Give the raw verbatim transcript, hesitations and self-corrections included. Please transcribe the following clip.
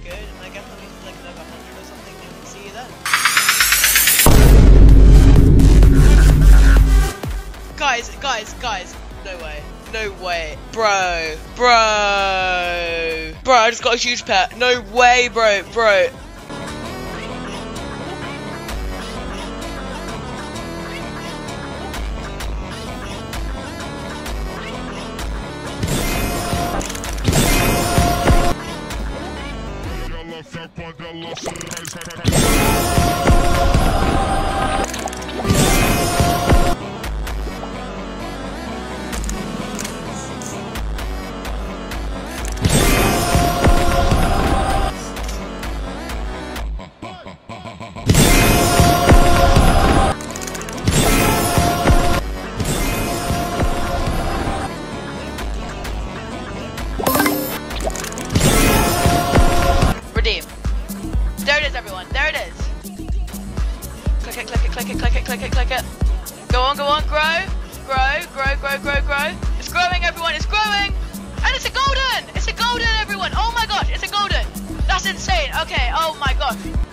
good, and I get them to like level one hundred or something, and see you then. Guys, guys, guys, no way. No way. Bro, bro, bro, I just got a huge pet. No way, bro, bro. There it is, everyone. There it is. Click it, click it, click it, click it, click it, click it. Go on, go on, grow, grow, grow, grow, grow, grow. It's growing, everyone. It's growing, and it's a golden. It's a golden, everyone. Oh my gosh, it's a golden. That's insane. Okay. Oh my gosh.